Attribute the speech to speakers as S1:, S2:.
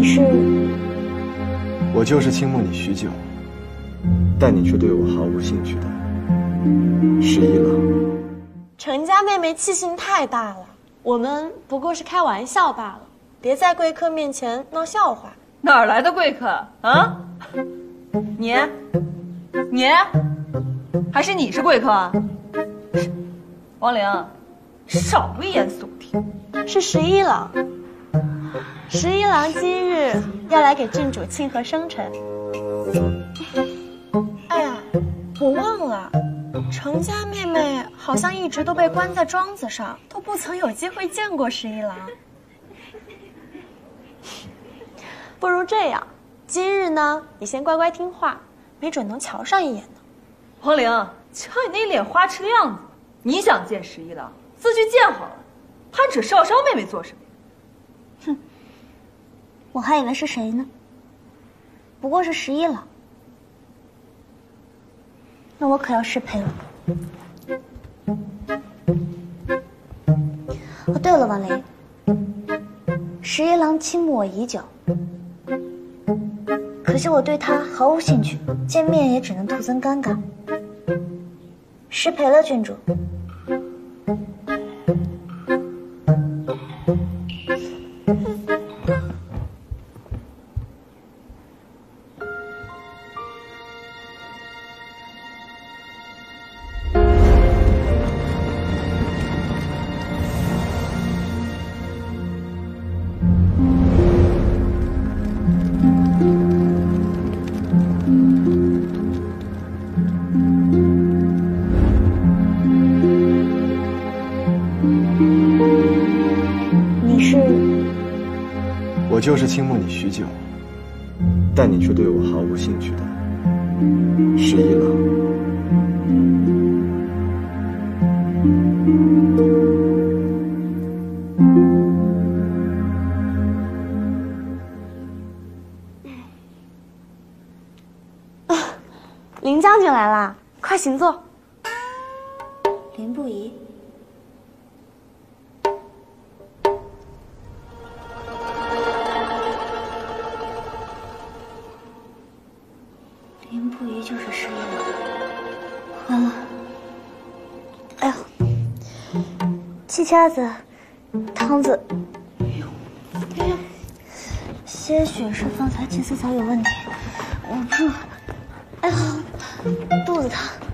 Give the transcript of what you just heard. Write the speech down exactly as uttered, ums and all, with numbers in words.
S1: 是？
S2: 我就是倾慕你许久，但你却对我毫无兴趣的十一郎。
S3: 程家妹妹气性太大了，我们不过是开玩笑罢了，别在贵客面前闹笑话。
S4: 哪儿来的贵客啊？你，你，还是你是贵客啊？王玲，少危言耸听。
S3: 是十一郎，十一郎今日要来给郡主庆贺生辰。哎呀，我忘了，程家妹妹好像一直都被关在庄子上，都不曾有机会见过十一郎。不如这样，今日呢，你先乖乖听话，没准能瞧上一眼呢。
S4: 王玲，瞧你那脸花痴的样子，你想见十一郎，自去见好了，攀扯少商妹妹做什么？
S1: 哼，我还以为是谁呢，不过是十一郎。那我可要失陪了。哦，对了，王雷，十一郎倾慕我已久，可惜我对他毫无兴趣，见面也只能徒增尴尬。失陪了，郡主。
S2: 我就是倾慕你许久，但你却对我毫无兴趣的十一郎。
S3: 啊，林将军来啦，快请坐。
S1: 林不疑。林不疑就是十一郎，完了！哎呀，鸡掐子、汤子，哎呀，些许是方才金丝草有问题，捂不住，哎呀，肚子疼。